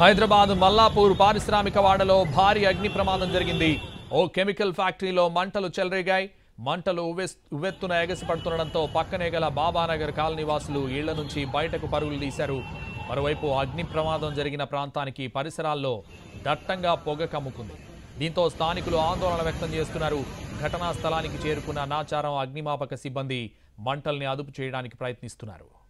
హైదరాబాద్ మల్లాపూర్ పారిశ్రామిక వాడలో భారీ అగ్ని ప్రమాదం జరిగింది. ఓ కెమికల్ ఫ్యాక్టరీలో మంటలు చెలరేగాయి. మంటలు ఉవ్వెత్తున ఎగసిపడుతుండటంతో పక్కనే గల బాబానగర్ కాలనీ వాసులు ఇళ్ల నుంచి బయటకు పరుగులు తీశారు. మరోవైపు అగ్ని ప్రమాదం జరిగిన ప్రాంతానికి పరిసరాల్లో దట్టంగా పొగ కమ్ముకుంది. దీంతో స్థానికులు ఆందోళన వ్యక్తం చేస్తున్నారు. ఘటనా స్థలానికి చేరుకున్న నాచారం అగ్నిమాపక సిబ్బంది మంటల్ని అదుపు చేయడానికి ప్రయత్నిస్తున్నారు.